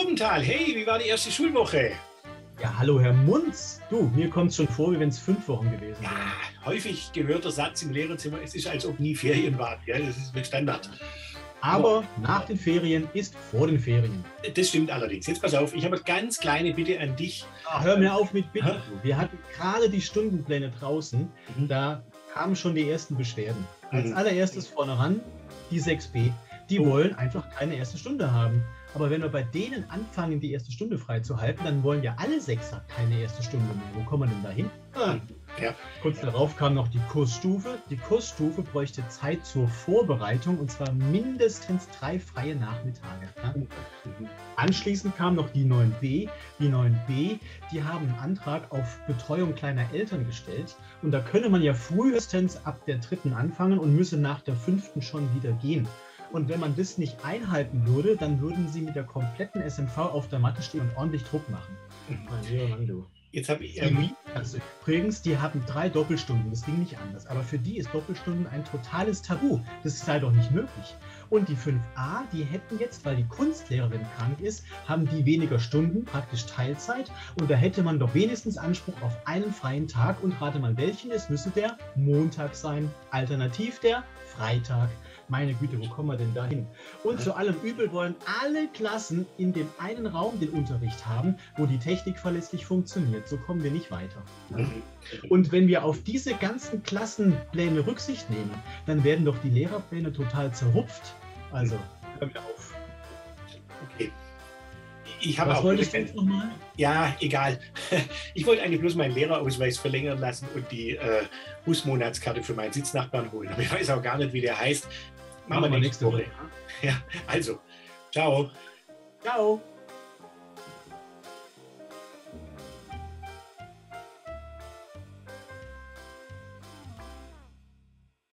Rubenthal, hey, wie war die erste Schulwoche? Ja, hallo Herr Munz. Du, mir kommt es schon vor, wie wenn es 5 Wochen gewesen wären. Ja, häufig gehörter Satz im Lehrerzimmer, es ist, als ob nie Ferien waren. Ja, das ist ein Standard. Aber nach den Ferien ist vor den Ferien. Das stimmt allerdings. Jetzt pass auf, ich habe eine ganz kleine Bitte an dich. Hör mir auf mit Bitten. Wir hatten gerade die Stundenpläne draußen. Da kamen schon die ersten Beschwerden. Als allererstes vorne ran, die 6b. Die wollen einfach keine erste Stunde haben. Aber wenn wir bei denen anfangen, die erste Stunde freizuhalten, dann wollen ja alle Sechser keine erste Stunde mehr. Wo kommen wir denn da hin? Ja. Kurz darauf kam noch die Kursstufe. Die Kursstufe bräuchte Zeit zur Vorbereitung, und zwar mindestens 3 freie Nachmittage. Ja? Anschließend kam noch die 9b. Die 9b, die haben einen Antrag auf Betreuung kleiner Eltern gestellt. Und da könne man ja frühestens ab der 3. anfangen und müsse nach der 5. schon wieder gehen. Und wenn man das nicht einhalten würde, dann würden sie mit der kompletten SMV auf der Matte stehen und ordentlich Druck machen. Mein lieber Mann, du. Jetzt habe ich. Übrigens, die haben 3 Doppelstunden, das ging nicht anders. Aber für die ist Doppelstunden ein totales Tabu. Das sei doch nicht möglich. Und die 5a, die hätten jetzt, weil die Kunstlehrerin krank ist, haben die weniger Stunden, praktisch Teilzeit. Und da hätte man doch wenigstens Anspruch auf einen freien Tag. Und rate mal, welchen es müsste der Montag sein. Alternativ der Freitag. Meine Güte, wo kommen wir denn da hin? Und zu allem Übel wollen alle Klassen in dem einen Raum den Unterricht haben, wo die Technik verlässlich funktioniert. So kommen wir nicht weiter. Und wenn wir auf diese ganzen Klassenpläne Rücksicht nehmen, dann werden doch die Lehrerpläne total zerrupft. Also, hör mir auf. Okay. Ich habe Was auch wolltest du jetzt nochmal? Ja, egal. Ich wollte eigentlich bloß meinen Lehrerausweis verlängern lassen und die Busmonatskarte für meinen Sitznachbarn holen. Aber ich weiß auch gar nicht, wie der heißt. Machen wir nächste Woche. Ja, also, ciao. Ciao.